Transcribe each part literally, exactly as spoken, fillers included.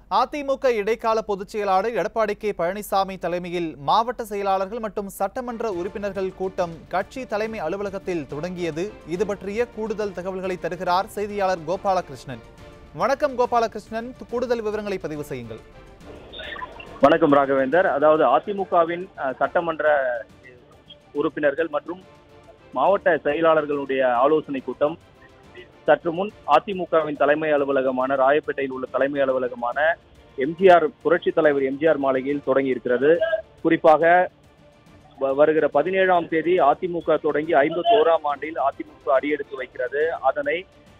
அதிமுக இடைக்கால பொதுச் செயலாளர் எடப்பாடி கே பழனிசாமி தலைமையில் மாவட்ட செயலாளர்கள் மற்றும் சட்டமன்ற உறுப்பினர்கள் கூட்டம் கட்சி தலைமை அலுவலகத்தில் தொடங்கியது. இது பற்றிய கூடுதல் தகவல்களை தருகிறார் செய்தியாளர் கோபாலகிருஷ்ணன். வணக்கம் கோபாலகிருஷ்ணன், கூடுதல் விவரங்களை பதிவு செய்யுங்கள். வணக்கம் ராகவேந்தர். அதாவது அதிமுகவின் சட்டமன்ற உறுப்பினர்கள் மற்றும் மாவட்ட செயலாளர்களுடைய ஆலோசனை கூட்டம் சற்று முன் அதிமுகவின் தலைமை அலுவலகமான ராயப்பேட்டையில் உள்ள தலைமை அலுவலகமான எம்ஜிஆர் புரட்சி தலைவர் எம்ஜிஆர் மாளிகையில் தொடங்கி இருக்கிறது. குறிப்பாக வருகிற பதினேழாம் தேதி அதிமுக தொடங்கி ஐம்பத்தி ஓராம் ஆண்டில் அதிமுக அடியெடுத்து வைக்கிறது. அதனை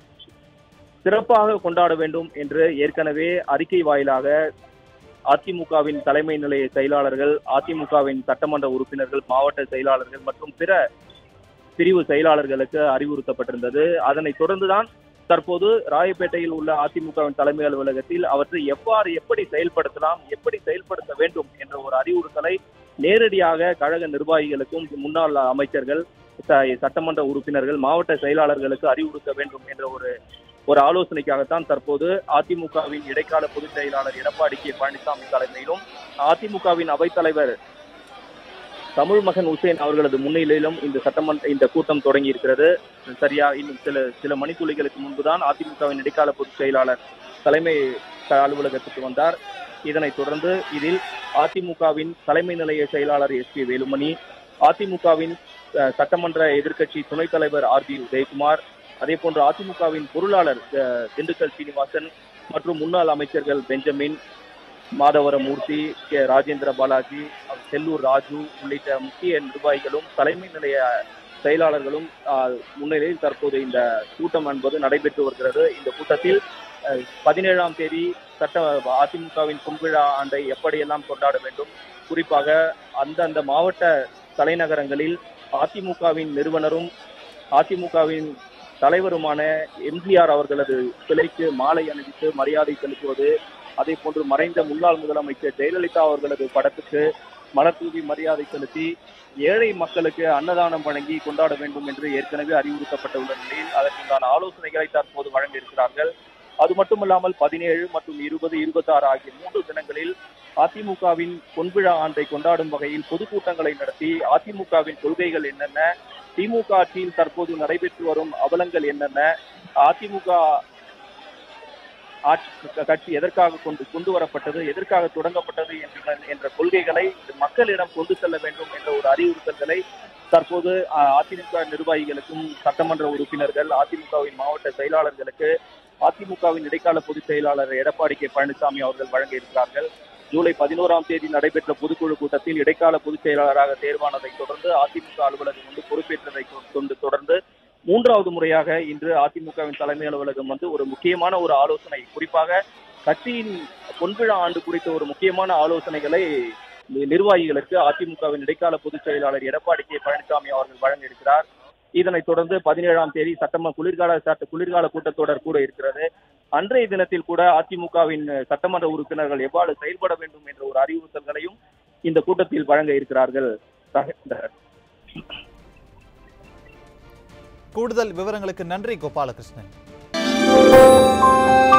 சிறப்பாக கொண்டாட வேண்டும் என்று ஏற்கனவே அறிக்கை வாயிலாக அதிமுகவின் தலைமை நிலைய செயலாளர்கள், அதிமுகவின் சட்டமன்ற உறுப்பினர்கள், மாவட்ட செயலாளர்கள் மற்றும் பிற பிரிவு செயலாளர்களுக்கு அறிவுறுத்தப்பட்டிருந்தது. அதனை தொடர்ந்துதான் தற்போது ராயப்பேட்டையில் உள்ள அதிமுகவின் தலைமை அலுவலகத்தில் அவற்றை எவ்வாறு எப்படி செயல்படுத்தலாம், எப்படி செயல்படுத்த வேண்டும் என்ற ஒரு அறிவுறுத்தலை நேரடியாக கழக நிர்வாகிகளுக்கும் முன்னாள் அமைச்சர்கள், சட்டமன்ற உறுப்பினர்கள், மாவட்ட செயலாளர்களுக்கு அறிவுறுத்த வேண்டும் என்ற ஒரு ஒரு ஆலோசனைக்காகத்தான் தற்போது அதிமுகவின் இடைக்கால பொதுச் செயலாளர் எடப்பாடி கே பழனிசாமி தலைமையிலும் அதிமுகவின் அவைத்தலைவர் தமிழ் மகன் உசேன் அவர்களது முன்னிலையிலும் இந்த சட்டமன்ற இந்த கூட்டம் தொடங்கி இருக்கிறது. சரியா இன்னும் சில சில மணித்துளிகளுக்கு முன்புதான் அதிமுகவின் இடைக்கால பொதுச் செயலாளர் தலைமை அலுவலகத்துக்கு வந்தார். இதனைத் தொடர்ந்து இதில் அதிமுகவின் தலைமை நிலைய செயலாளர் எஸ் பி வேலுமணி, அதிமுகவின் சட்டமன்ற எதிர்க்கட்சி துணைத் தலைவர் ஆர் பி உதயகுமார், அதே போன்று அதிமுகவின் பொருளாளர் திண்டுக்கல் சீனிவாசன் மற்றும் முன்னாள் அமைச்சர்கள் பெஞ்சமின், மாதவரம் மூர்த்தி, கே ராஜேந்திர பாலாஜி, செல்லூர் ராஜு உள்ளிட்ட முக்கிய நிர்வாகிகளும் தலைமை நிலைய செயலாளர்களும் முன்னிலையில் தற்போது இந்த கூட்டம் என்பது நடைபெற்று வருகிறது. இந்த கூட்டத்தில் பதினேழாம் தேதி சட்ட அதிமுகவின் பொன்விழா ஆண்டை எப்படியெல்லாம் கொண்டாட வேண்டும், குறிப்பாக அந்தந்த மாவட்ட தலைநகரங்களில் அதிமுகவின் நிறுவனரும் அதிமுகவின் தலைவருமான எம்ஜிஆர் அவர்களது சிலைக்கு மாலை அணிவித்து மரியாதை செலுத்துவது, அதே போன்று மறைந்த முன்னாள் முதலமைச்சர் ஜெயலலிதா அவர்களது படத்துக்கு மலர் தூவி மரியாதை செலுத்தி ஏழை மக்களுக்கு அன்னதானம் வழங்கி கொண்டாட வேண்டும் என்று ஏற்கனவே அறிவுறுத்தப்பட்டுள்ள நிலையில் அதற்குண்டான ஆலோசனைகளை தற்போது வழங்க இருக்கிறார்கள். அது மட்டுமல்லாமல் பதினேழு மற்றும் இருபது இருபத்தி ஆறு ஆகிய மூன்று தினங்களில் அதிமுகவின் பொன்விழா ஆண்டை கொண்டாடும் வகையில் பொதுக்கூட்டங்களை நடத்தி அதிமுகவின் கொள்கைகள் என்னென்ன, திமுக ஆட்சியில் தற்போது நடைபெற்று வரும் அவலங்கள் என்னென்ன, அதிமுக கட்சி எதற்காக கொண்டு கொண்டு வரப்பட்டது, எதற்காக தொடங்கப்பட்டது என்ற கொள்கைகளை மக்களிடம் கொண்டு செல்ல வேண்டும் என்ற ஒரு அறிவுறுத்தல்களை தற்போது அதிமுக நிர்வாகிகளுக்கும் சட்டமன்ற உறுப்பினர்கள், அதிமுகவின் மாவட்ட செயலாளர்களுக்கு அதிமுகவின் இடைக்கால பொதுச் செயலாளர் எடப்பாடி கே பழனிசாமி அவர்கள் வழங்க இருக்கிறார்கள். ஜூலை பதினோராம் தேதி நடைபெற்ற பொதுக்குழு கூட்டத்தில் இடைக்கால பொதுச் செயலாளராக தேர்வானதை தொடர்ந்து அதிமுக அலுவலகம் வந்து பொறுப்பேற்றதை கொண்டு தொடர்ந்து மூன்றாவது முறையாக இன்று அதிமுகவின் தலைமை அலுவலகம் வந்து ஒரு முக்கியமான ஒரு ஆலோசனை, குறிப்பாக கட்சியின் பொன்விழா ஆண்டு குறித்த ஒரு முக்கியமான ஆலோசனைகளை நிர்வாகிகளுக்கு அதிமுகவின் இடைக்கால பொதுச் செயலாளர் எடப்பாடி கே பழனிசாமி அவர்கள் வழங்க இருக்கிறார். இதனைத் தொடர்ந்து பதினேழாம் தேதி சட்டமன்ற குளிர்கால சட்ட குளிர்கால கூட்டத்தொடர் கூட இருக்கிறது. அன்றைய தினத்தில் கூட அதிமுகவின் சட்டமன்ற உறுப்பினர்கள் எவ்வாறு செயல்பட வேண்டும் என்ற ஒரு அறிவுறுத்தல்களையும் இந்த கூட்டத்தில் வழங்க இருக்கிறார்கள். கூடுதல் விவரங்களுக்கு நன்றி கோபாலகிருஷ்ணன்.